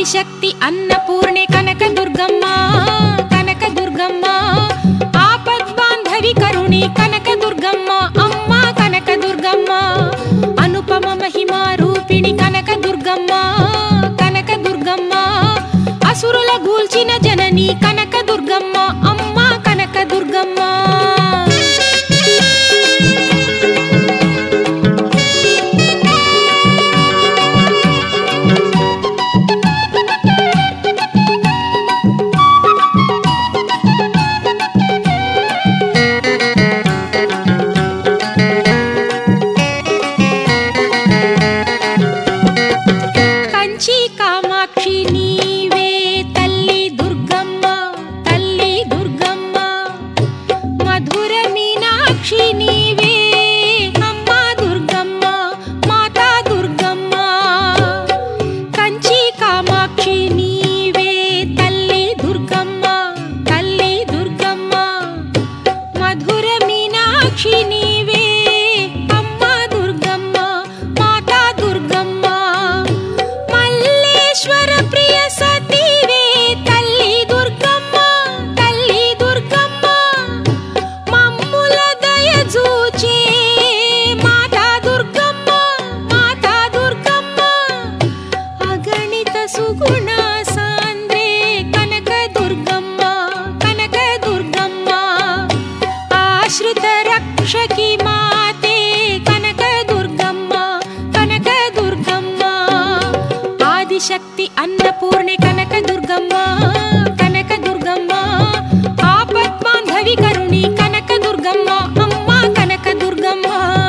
ఆదిశక్తి అన్నపూర్ణే కనకదుర్గమ్మ కనకదుర్గమ్మ ఆపద్బాంధవి కరుణి కనకదుర్గమ్మ అమ్మ కనకదుర్గమ్మ అనుపమ మహిమా రూపిణి కనకదుర్గమ్మ కనకదుర్గమ్మ అసురుల గూల్చిన జనని కనకదుర్గమ్మ అమ్మ కనకదుర్గమ్మ శక్తి అన్నపూర్ణే కనకదుర్గమ్మ కనకదుర్గమ్మ ఆపద్బాంధవి కరుణి కనకదుర్గమ్మ అమ్మ కనకదుర్గమ్మ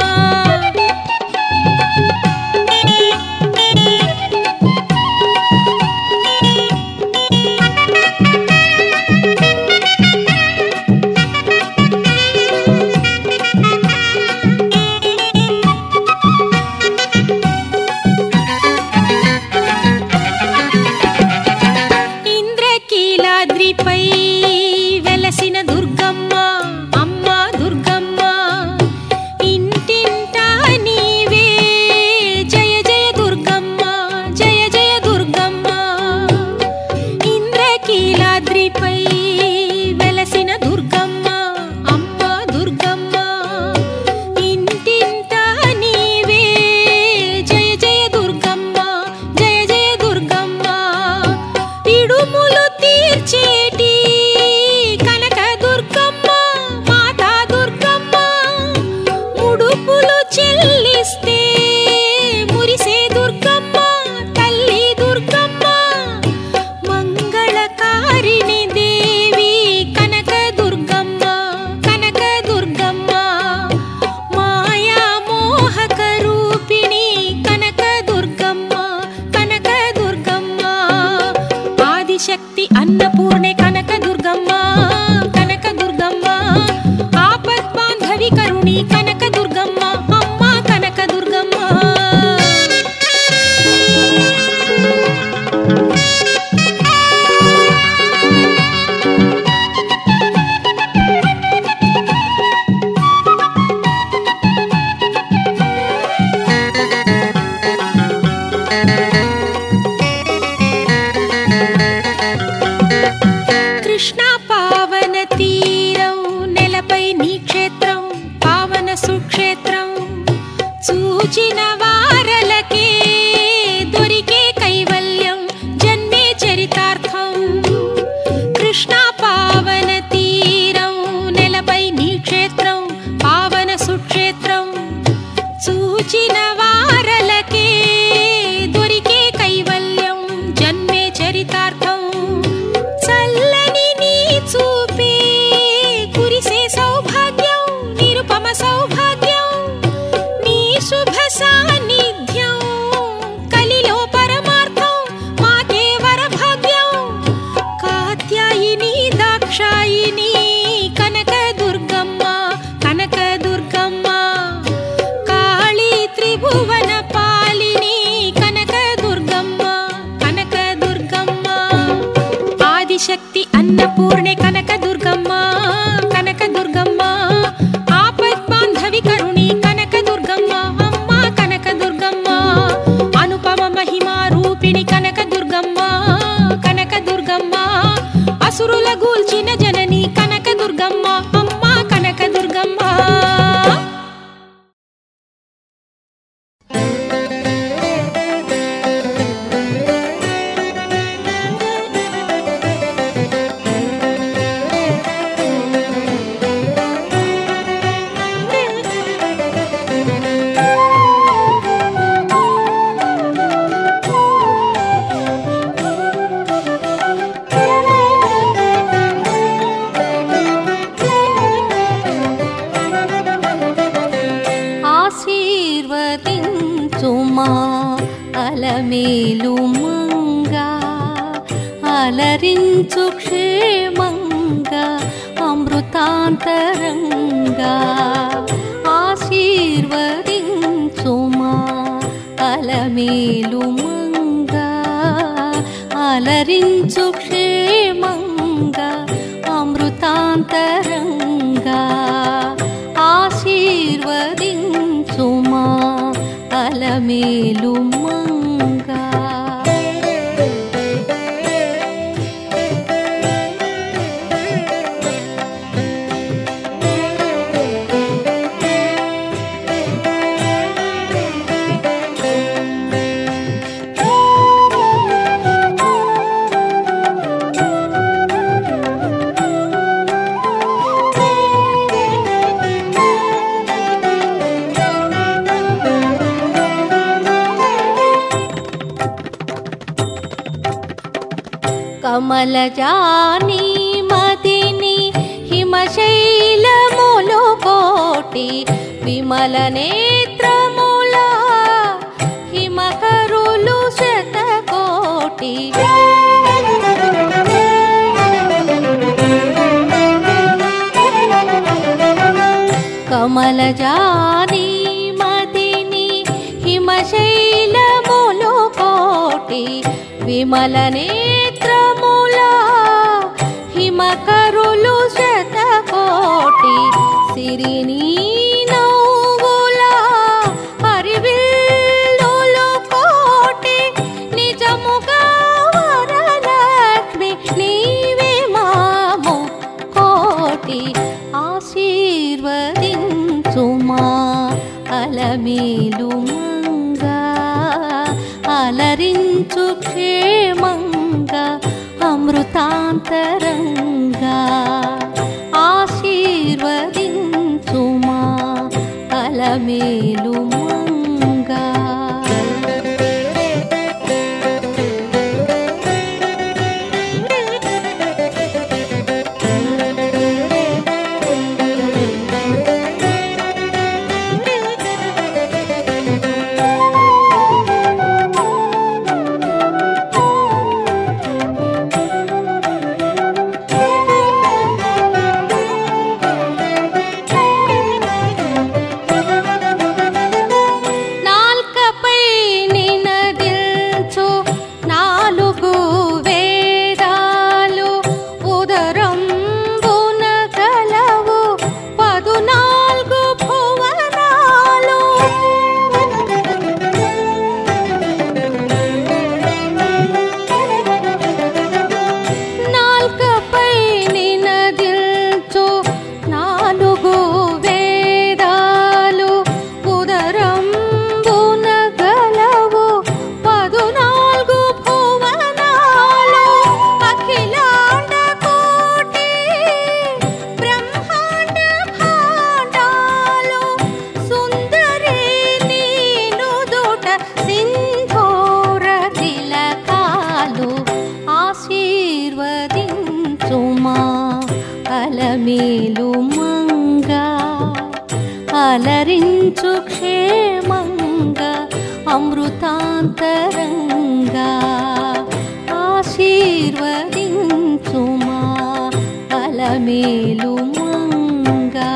శక్తి అన్నపూర్ణే కనకదుర్గమ్మ కనకదుర్గమ్మ ఆపద్బాంధవి కరుణి కనకదుర్గమ్మ అమ్మ కనకదుర్గమ్మ చూచిన వారలకే దొరికే కైవల్యం జన్మే చరితార్థం కృష్ణా పావన తీరం నెలపై నీ క్షేత్రం పావన సుక్షేత్రం చూచిన వారలకే దొరికే కైవల్యం జన్మే చరితార్థం చల్లని నీ చూపే కురిసే సౌభాగ్యం నిరుపమ సౌభాగ్యం శుభ సాన్నిధ్యం కలిలో పరమార్థం మాకే వరభాగ్యం కాత్యాయిని దాక్షాయిని కనకదుర్గమ్మ కనకదుర్గమ్మ కాళీ త్రిభువన పాలిని కనకదుర్గమ్మ కనకదుర్గమ్మ అలరించు క్షేమంగా అమృతాంతరంగా ఆశీర్వదించుమా అలమేలు మంగా అలరించు క్షేమంగా అమృతాంతరంగా ఆశీర్వదించుమా అలమేలు మంగా కమలజాని మదిని హిమశైలములు కోటి విమల నేత్రముల హిమకరులు శతకోటి కమలజాని మదిని హిమశైలములు కోటి విమల హిమకరులు శతకోటి సిరిని నవ్వుల హరివిల్లులు కోటి నిజముగా వరలక్ష్మి నీవే మాము కోటి ఆశీర్వదించుమా అలమేలు మంగా అలరించు క్షేమంగా అమృతాంతరంగా ఆశీర్వదించుమా అలమేలు మంగా అలమేలు మంగా అలరించు క్షేమంగా అమృతాంతరంగా ఆశీర్వదించుమా అలమేలు మంగా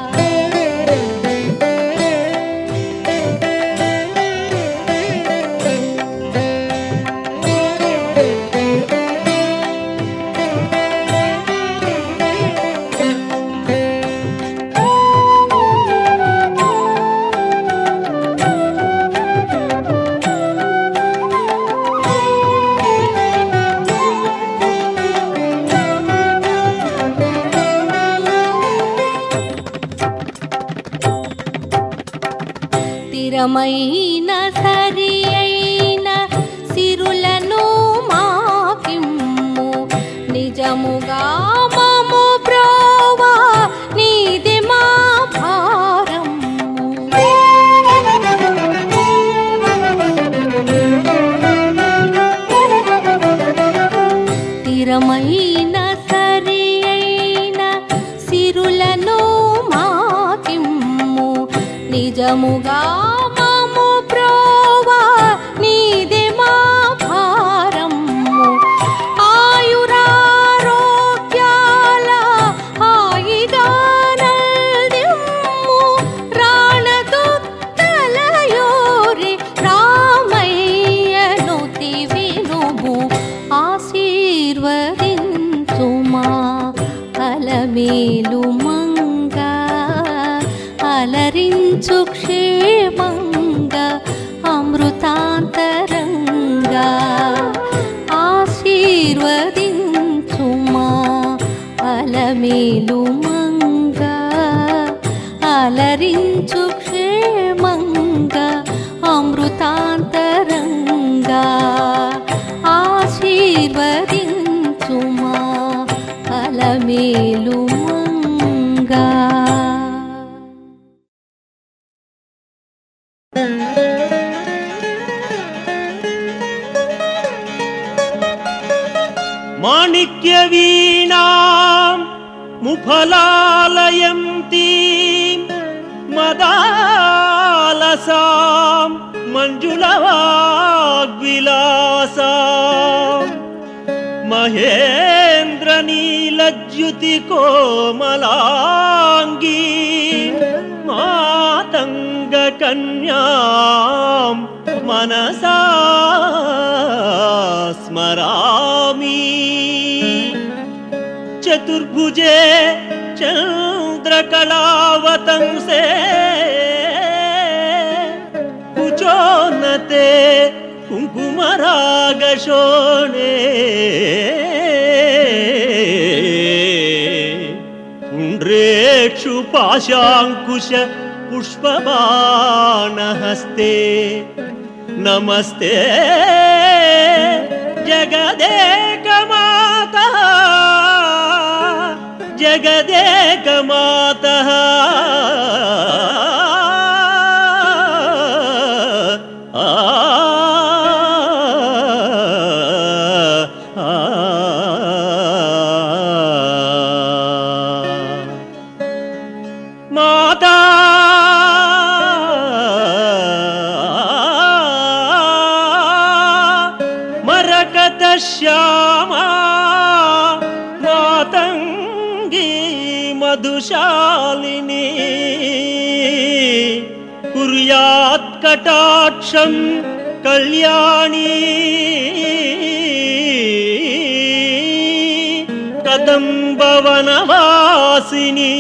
స్థిరమైన సరి అయిన సిరులను మాకిమ్ము నిజముగా మము బ్రోవా నీది మా భారము స్థిరమైన సరి అయిన సిరులను మాకిమ్ము నిజముగా మము బ్రోవా నీది మా భారము ఆయు అలమేలు మంగ అలరించు క్షేమంగా అమృతాంతరంగా ఆశీర్వదించుమా అలమేలు మంగ అలరించు క్షేమంగా అమృతాంతరంగా ఆశీర్వదించుమా అలమేలు మంగ. మాణిక్య వీణాం ముఫలాలయంతి మదాలసాం మంజుళవాగ్విలాసాం మహేంద్ర నీలజ్యుతి కోమలాంగీ మాతంగ కన్యాం మనసా స్మరామి. చతుర్భుజే చంద్రకళావతంసే కుచోన్నతే కుంకుమరాగశోణే పుండ్రేక్షు పాశాంకుశ పుష్పబాణహస్తే నమస్తే జగదేకమాతా జగదేకమాతా మాతా మరకత శ్యామా మాతంగీ మధుశాలిని కుర్యాత్ కటాక్షం కళ్యాణి కదంబవనవాసిని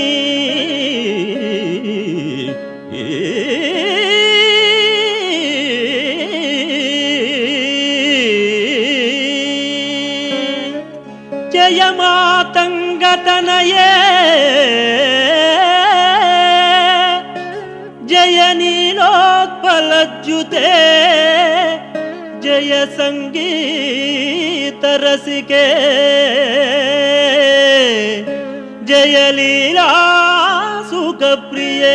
జయ మాతంగతనయే జయ నీలోత్పలజ్జుతే జయ సంగీత రసికే జయ లీలా సుఖప్రియే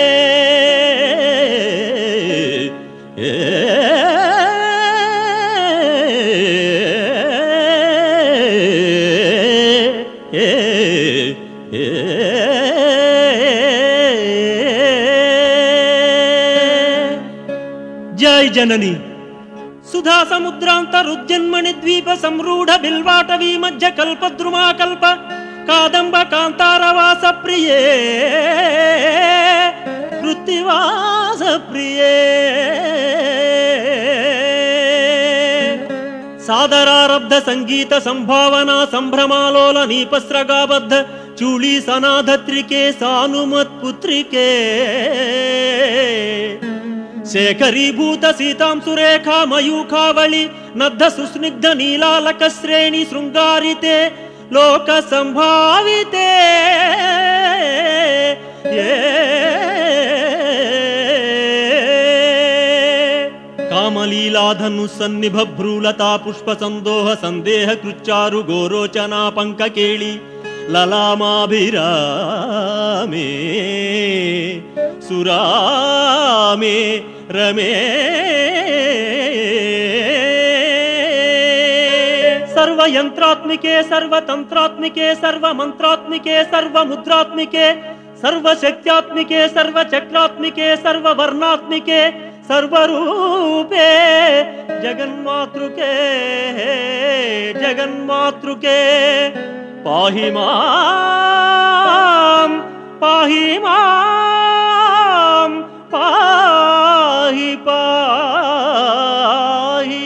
జై జనని సుధా సముద్రాంతరుజ్జన్మణి ద్వీప సంరూఢ బిల్వాటవీ మధ్య కల్పద్రుమాకల్ప కాదంబ కాంతారవాస ప్రియే కృత్తివాస ప్రియే సాదరారబ్ధ సంగీత సంభావనా సంభ్రమాలోల నీపస్రగాబద్ధ చూళీ సనాధత్రికే సానుమత్పుత్రికే శేఖరీభూత సీతాంశురేఖా మయూఖావళి నద్ధ సుస్నిగ్ధ నీలాలక శ్రేణి శృంగారితే లోక సంభావితే కామలీలాధను సన్నిభ భ్రూలతా పుష్ప సందోహ సందేహ కృచ్చారు గోరోచనా పంకకేళి లలామాభిరామే సురామే రమే सर्वयंत्रात्मिके सर्वतंत्रात्मिके सर्वमंत्रात्मिके सर्वमुद्रात्मिके सर्वशक्त्यात्मिके सर्वचक्रात्मिके सर्ववर्णात्मिके सर्वरूपे जगन्मातृके जगन्मातृके पाहि मां पाहि मां पाहि पाहि।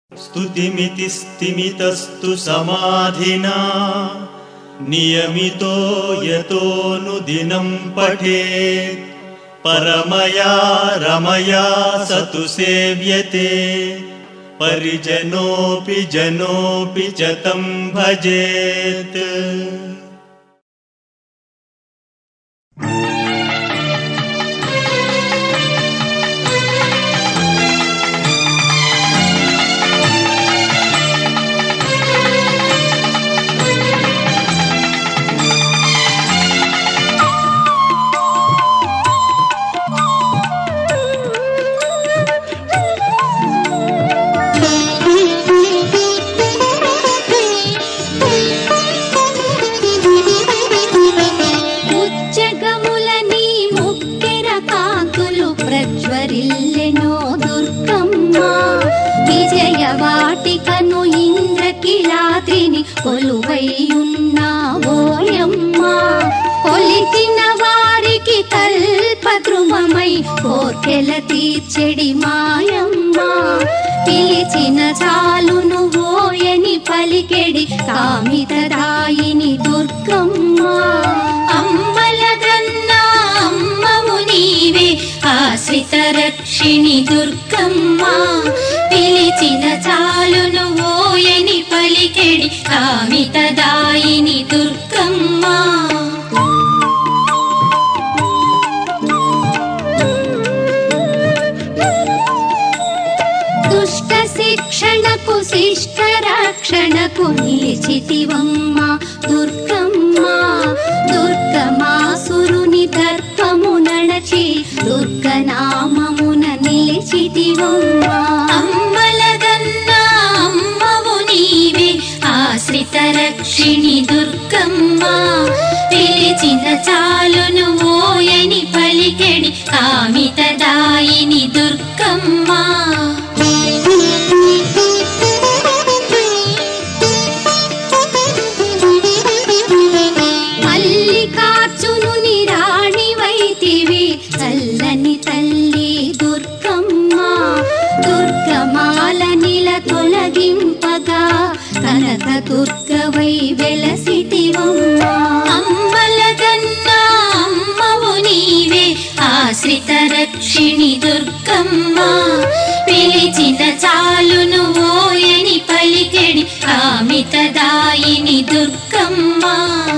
స్తుతిమితి స్థిమితస్తు సమాధినా నియమితో యతోనుదినం పఠేత్ పరమయా రమయా సతు సేవ్యతే పరిజనోపి జనోపి చ తం భజేత్. విజయవాటికను ఇంద్రకిలాద్రిని కొలువైయున్నావోయమ్మా, కొలిచిన వారికి కల్పద్రుమమై కోర్కెల తీర్చెడి మాయమ్మా, పిలిచిన చాలును ఓయని పలికెడి కామితదాయిని దుర్గమ్మా. అమ్మలగన్నా అమ్మము నీవే ఆశ్రిత రక్షిణి దుర్గమ్మా, పిలిచిన చాలును ఓయని పలికెడి కామితదాయిని దుర్గమ్మా. దుష్ట శిక్షణకు శిష్ట రక్షణకు నిలిచితివమ్మా దుర్గమ్మా, దుర్గమాసురుని దర్పము నడచి దుర్గనామమున నిలిచితివమ్మా. అమ్మలగన్నా అమ్మవు నీవే ఆశ్రిత రక్షిణి దుర్గమ్మా, పిలిచిన చాలును ఓయని పలికెడి కామితదాయిని దుర్గమ్మా. మల్లికార్జునుని రాణివైతివి చల్లని తల్లి దుర్గమ్మా, దుర్గమాల నిల తొలగింపగా కనక దుర్గవై వెలసితివమ్మా. అమ్మలగన్నా అమ్మవు నీవే ఆశ్రిత రక్షిణి దుర్గమ్మా, పిలిచిన చాలును ఓయని పలికెడి కామితదాయిని దుర్గమ్మా.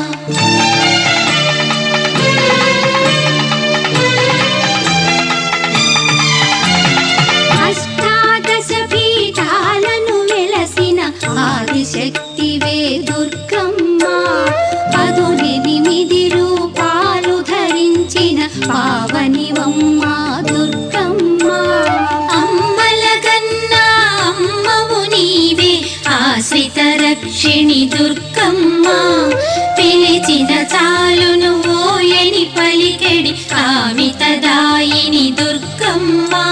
అష్టాదశ పీఠాలను వెలసిన ఆదిశక్తివే దుర్గమ్మా, 18 రూపాలు ధరించిన పావనివమ్మా దుర్గమ్మా. అమ్మలగన్నా అమ్మవు నీవే ఆశ్రిత రక్షిణి దుర్గమ్మా, పిలిచిన చాలును ఓయని పలికెడి కామితదాయిని దుర్గమ్మా.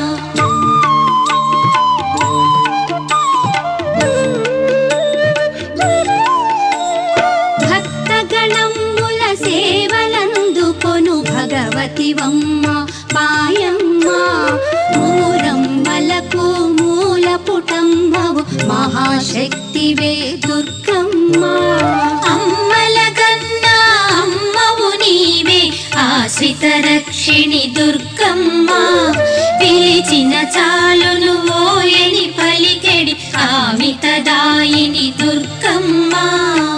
భక్తగణముల సేవలందుకొను భగవతివమ్మ పాయమ్మ, మూరమ్మలకు మూలపుటమ్మవు మహాశక్తివే దుర్గమ్మ. అమ్మలగన్నా అమ్మవు నీవే ఆశ్రిత రక్షిణి దుర్గమ్మా, పిలిచిన చాలును ఓయని పలికెడి కామితదాయిని దుర్గమ్మా.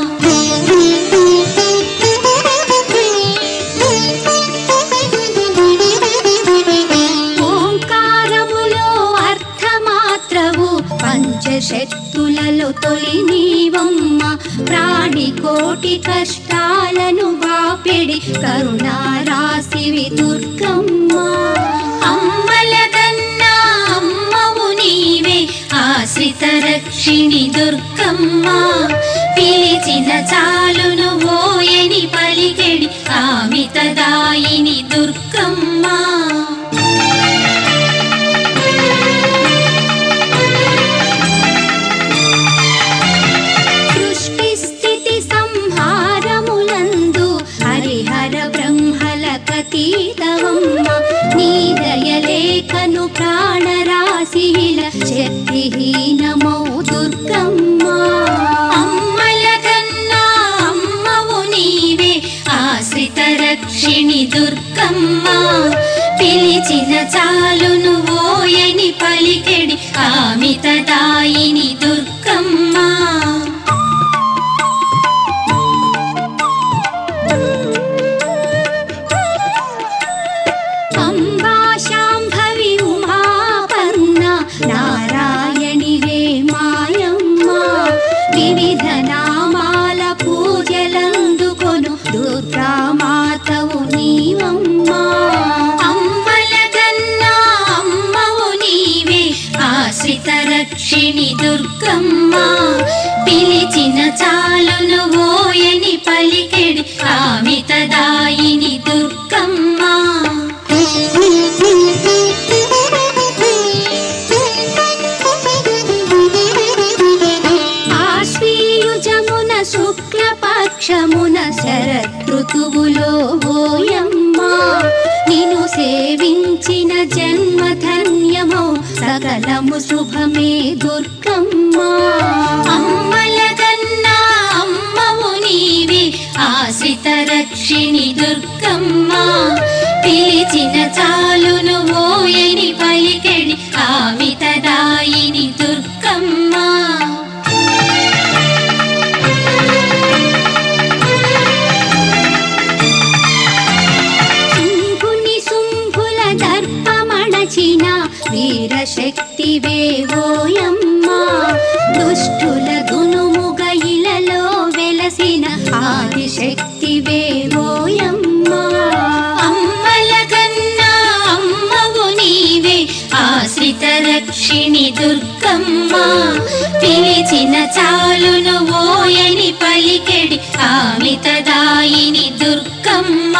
పంచశక్తులలో తొలి నీవమ్మ, ప్రాణికోటి కష్టాలను బాపెడి కరుణారాశివి దుర్గమ్మ. అమ్మలగన్నా అమ్మవు నీవే ఆశ్రిత రక్షిణి దుర్గమ్మ, పిలిచిన చాలును ఓయని పలికెడి కామితదాయిని దుర్గమ్మ. నీ దయలేఖను ప్రాణరాశిల శక్తి విహీనమౌ దుర్గమ్మ. అమ్మల కన్నా అమ్మవు నీవే ఆశ్రిత రక్షిణి దుర్గమ్మ. పిలిచిన చాలును ఓయని పలికెడి కామితదాయిని దుర్గమ్మ. అంబా శాంభవి ఉమాపన్న నారాయణివే మాయమ్మ. వివిధ నామాల పూజలందుకొను దుర్గామాతవు నీవమ్మ. అమ్మల కన్నా అమ్మవు నీవే ఆశ్రిత రక్షిణి దుర్గమ్మ. పిలిచిన చాలును ఓయని పలికెడి కామితదాయిని దుర్గమ్మ. ఆశ్వీయుజమున శుక్లపక్షమున శరదృతువులో ఓయమ్మ. నిను సేవించిన జన్మ ధన్యమో సకలము శుభమే దుర్గమ్మ. అమ్మల కన్నా అమ్మవు నీవే ఆశ్రిత రక్షిణి దుర్గమ్మ. పిలిచిన చాలును ఓయని పలికెడి కామితదాయిని దుర్గమ్మ. శంభుని శుంభుల దర్పమణచిన వీరశక్తివే ఓయమ్మ. దుష్టుల దునుముగ ఇలలో వెలసిన ఆదిశక్తివే ఓయమ్మ. అమ్మల కన్నా అమ్మవు నీవే ఆశ్రిత రక్షిణి దుర్గమ్మ. పిలిచిన చాలును ఓయని పలికెడి కామితదాయిని దుర్గమ్మ.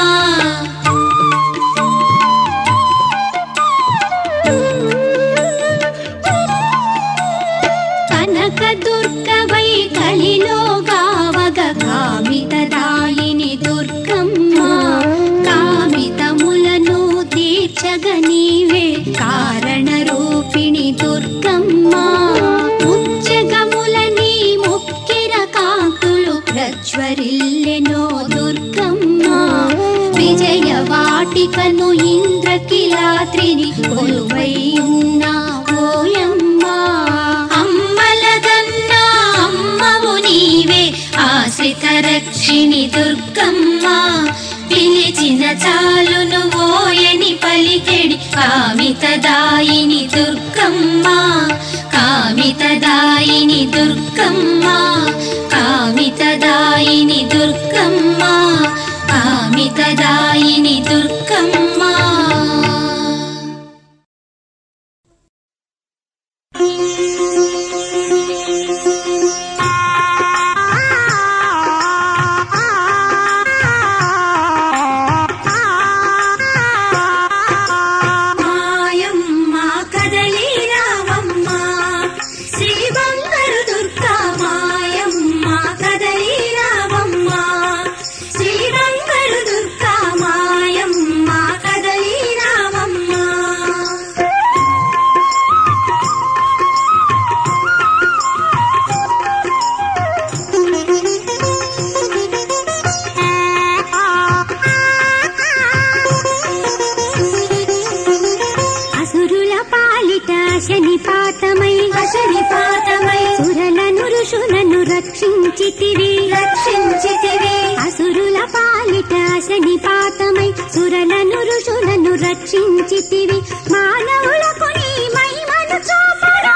కనక దుర్గవై కలిలో గావగ కామితదాయిని దుర్గమ్మ. కామితములను తీర్చగ నీవే కారణ రూపిణి దుర్గమ్మ. ముచ్చగములని ముక్కిర కాంతులు ప్రజ్వరిల్లెనో దుర్గమ్మ. విజయ వాటికను ఇంద్రకిలాత్రిని కొలువై ఉన్నా ఓయమ్మ. అమ్మల కన్నా అమ్మవు నీవే ఆశ్రిత రక్షిణి దుర్గమ్మ. పిలిచిన చాలును ఓయని పలికెడి కామితదాయిని దుర్గమ్మ. కామితదాయిని దుర్గమ్మ. కామితదాయిని దుర్గమ్మ. కామితదాయిని దుర్గమ్మ. మాయమ్మ కదలి రావమ్మ శ్రీ బంగారు దుర్గా. మాయమ్మ కదలి రావమ్మ శ్రీ బంగారు దుర్గా. మాయమ్మ కదలి రావమ్మ. అసురుల పాలిట శనిపాతమై సురలను ఋషులను రక్షించితివి. అసురుల పాలిట శనిపాతమై సురలను ఋషులను రక్షించితివి. మానవులకు నీ మహిమను చూపురా.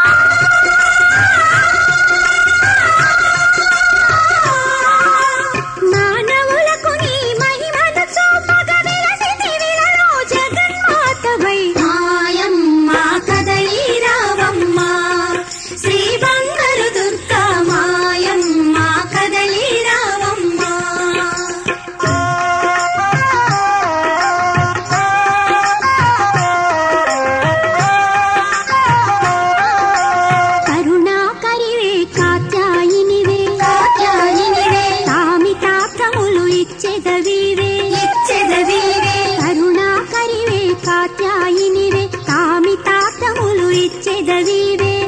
మానవులకు నీ మహిమను చూపగా విలసితివిలలో జగన్మాతవై. మాయమ్మ కదలి రావమ్మ శ్రీ బంగారు దుర్గా. మాయమ్మ కదలి రావమ్మ.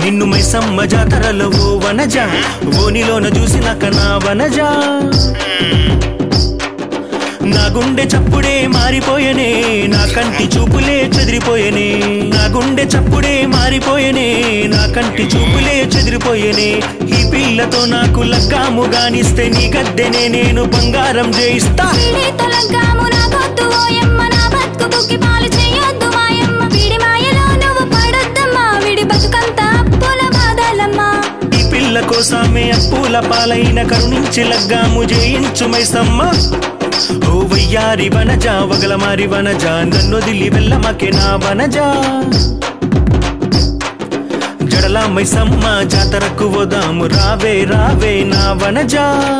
నిన్ను మైసమ్మ జాతరలో ఓ వనజ ఓనిలోన చూసినాక నా వనజ నా గుండె చప్పుడే మారిపోయనే నా కంటి చూపులే చెదిరిపోయనే నా గుండె చప్పుడే మారిపోయనే నా కంటి చూపులే చెదిరిపోయనే ఈ పిల్లతో నాకు లగ్గాము గానిస్తే నీ గద్దెనే నేను బంగారం చేయిస్తా ఈ పిల్ల కోసమే అప్పుల పాలైన కరుణించి లగ్గాము చేయించు మైసమ్మ ఓ వయ్యారి వనజ వగలమారి వనజ నన్నొదిలి వెళ్ళమకే నా వనజ జడల మైసమ్మ జాతరకు పోదాము రావే రావే నా వనజ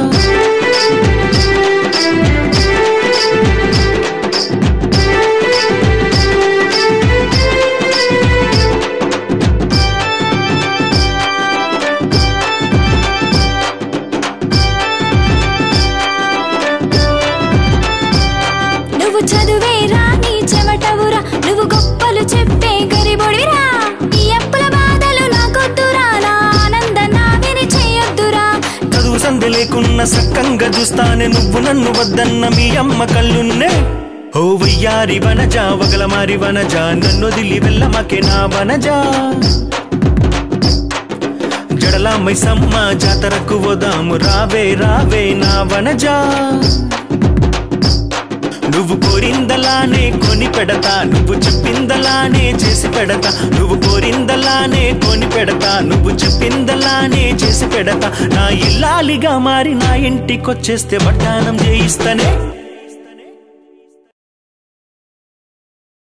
చదువే రాని చెమటవురా నువ్వు గొప్పలు చెప్పే గరిబొడిరా ఈ అప్పుల బాధలు నాకొద్దురా నా ఆనందన విని చేయొద్దురా చదువు సంధి లేకున్న సక్కంగా చూస్తానే నువ్వు నన్ను వద్దన్న మీ అమ్మ కళ్ళున్నే ఓ వయ్యారి వనజ వగలమారి వనజ నన్నొదిలి వెళ్ళమకే నా వనజ జడల మైసమ్మ జాతరకు పోదాము రావే రావే నా వనజ నువ్వు కోరిందలానే కొని పెడతా నువ్వు చెప్పిందలానే చేసి పెడతా నువ్వు కోరిందలానే కొని పెడతా నువ్వు చెప్పిందలానే చేసి పెడతా నా ఇల్లాలిగా మారి నా ఇంటికొచ్చేస్తే వడ్డానం చేయిస్తనే